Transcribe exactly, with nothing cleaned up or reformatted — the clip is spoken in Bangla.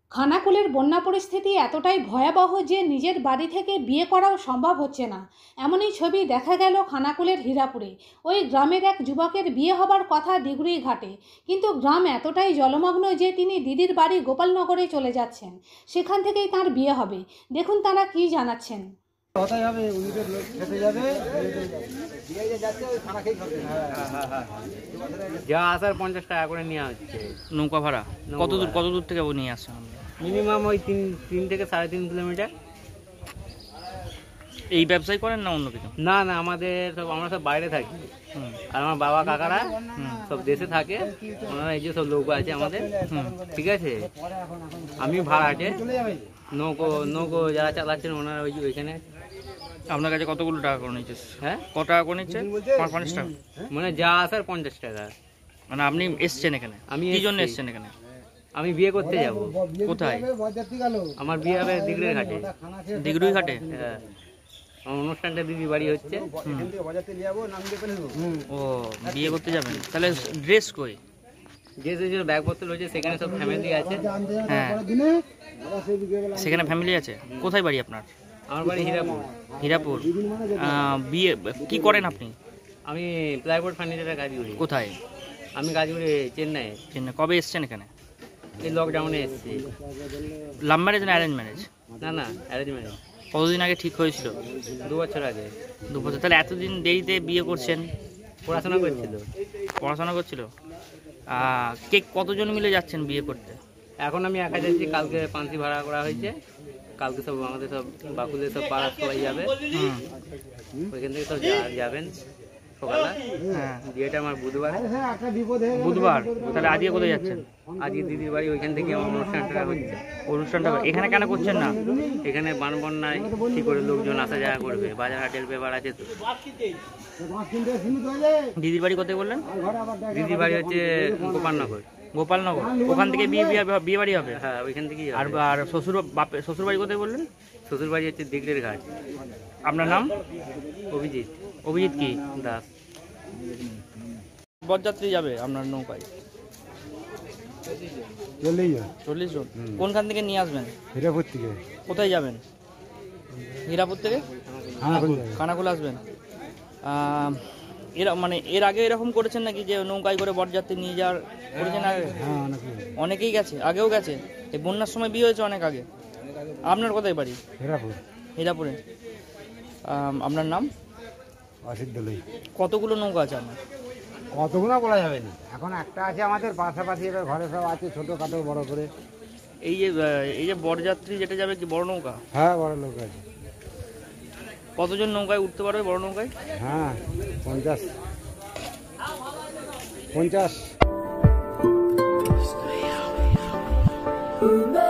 খানাকুলের বন্যা পরিস্থিতি এতটাই ভয়াবহ যে নিজের বাড়ি থেকে বিয়ে করাও সম্ভব হচ্ছে না। এমনই ছবি দেখা গেল খানাকুলের হীরাপুরে। ওই গ্রামের এক যুবকের বিয়ে হবার কথা দিগুড়ি ঘাটে, কিন্তু গ্রাম এতটাই জলমগ্ন যে তিনি দিদির বাড়ি গোপালনগরে চলে যাচ্ছেন। সেখান থেকেই তার বিয়ে হবে। দেখুন তারা কি জানাচ্ছেন। যা আসার পঞ্চাশ টাকা করে নেওয়া হচ্ছে নৌকা ভাড়া। কত দূর কত দূর থেকে নিয়ে আসছেন? মিনিমাম ওই তিন তিন থেকে সাড়ে তিন কিলোমিটার। এই ব্যবসায় করেন না অন্য কিছু? না না, আমাদের সব আমরা সব বাইরে থাকি, আর আমার বাবা কাকারা সব দেশে থাকে। ওনারা এই যে সব লোক আছে আমাদের, ঠিক আছে। আমি ভাড়াটে, নৌকো নৌকো যারা চালাচ্ছেন ওনারা ওই যে ওইখানে। আপনার কাছে কতগুলো টাকা করে নিচ্ছে? হ্যাঁ, কত টাকা করে নিচ্ছে? পঞ্চাশ টাকা মানে যা আসার পঞ্চাশ টাকা। মানে আপনি এসছেন এখানে? আমি কি জন্য এসছেন এখানে? আমি বিয়ে করতে যাব। কোথায়? আমার বিয়ে হবে দিগড়ি ঘাটে। দিগড়ি ঘাটে? হ্যাঁ, আমার অনুষ্ঠানটা দিদি বাড়ি হচ্ছে। ও, বিয়ে করতে যাবেন? তাহলে ড্রেস কই? ড্রেস যে ব্যাগপত্র রয়েছে সেখানে সব ফ্যামিলি আছে। হ্যাঁ, সেখানে ফ্যামিলি আছে। কোথায় বাড়ি আপনার? আমার বাড়ি হীরাপুর। হীরাপুর। বিয়ে কি করেন আপনি? আমি প্লাইবোর্ড ফার্নিচারের কাজ করি। কোথায়? আমি কাজ করি চেন্নাই। চেন্নাই। কবে এসছেন এখানে? এই লকডাউনে এসেছি। লাভ ম্যারেজ না অ্যারেঞ্জ ম্যারেজ? না না, অ্যারেঞ্জ ম্যারেজ। কতদিন আগে ঠিক হয়েছিল? দু বছর আগে। দু বছর? তাহলে এতদিন দেরিতে বিয়ে করছেন? পড়াশোনা করছিল। পড়াশোনা করছিল। কে কতজন মিলে যাচ্ছেন বিয়ে করতে? এখন আমি একা যাচ্ছি, কালকে পান্সি ভাড়া করা হয়েছে। কালকে সব আমাদের সব বাকুলের সব পাড়ার সবাই যাবে, ওইখান থেকে সব যাবেন সকালে। হ্যাঁ, বিয়েটা আমার বুধবার। বুধবার? তাহলে আজকে কোথায় যাচ্ছেন? আজকে দিদির বাড়ি, ওইখান থেকে আমার অনুষ্ঠানটা হচ্ছে। অনুষ্ঠানটা এখানে কেন করছেন না? এখানে বান বন্যায় কি করে লোকজন আসা যাওয়া করবে, বাজার হাটের ব্যাপার আছে তো। দিদির বাড়ি কোথায় বললেন? দিদির বাড়ি হচ্ছে গোপালনগর। গোপালনগর? ওখান থেকে বিয়ে বিয়ে বাড়ি হবে? হ্যাঁ, ওইখান থেকেই। আর আর শ্বশুর বাপের শ্বশুর বাড়ি কোথায় বললেন? শ্বশুর বাড়ি হচ্ছে দিগড়ির ঘাট। আপনার নাম? অভিজিৎ। অভিজিৎ কি দাস। বরযাত্রী যাবে আপনার নৌকায়? চল্লিশ জন। কোনখান থেকে নিয়ে আসবেন? হীরাপুর থেকে। কোথায় যাবেন? হীরাপুর থেকে খানাকুল আসবেন। এরা মানে এর আগে এরকম করেছেন নাকি যে নৌকায় করে বরযাত্রী নিয়ে যাওয়ার করেছেন? আগে অনেকেই গেছে, আগেও গেছে। এই বন্যার সময় বিয়ে হয়েছে অনেক আগে। আপনার কোথায় বাড়ি? হীরাপুর। হীরাপুরে। আপনার নাম? অসিত দলই। কতগুলো নৌকা আছে আপনার? কতগুলো বলা যাবে না, এখন একটা আছে আমাদের পাশাপাশি, এবার ঘরে সব আছে ছোটোখাটো বড় করে। এই যে এই যে বরযাত্রী যেটা যাবে কি বড় নৌকা? হ্যাঁ, বড় নৌকা আছে। কতজন নৌকায় উঠতে পারবে বড় নৌকায়? হ্যাঁ, পঞ্চাশ পঞ্চাশ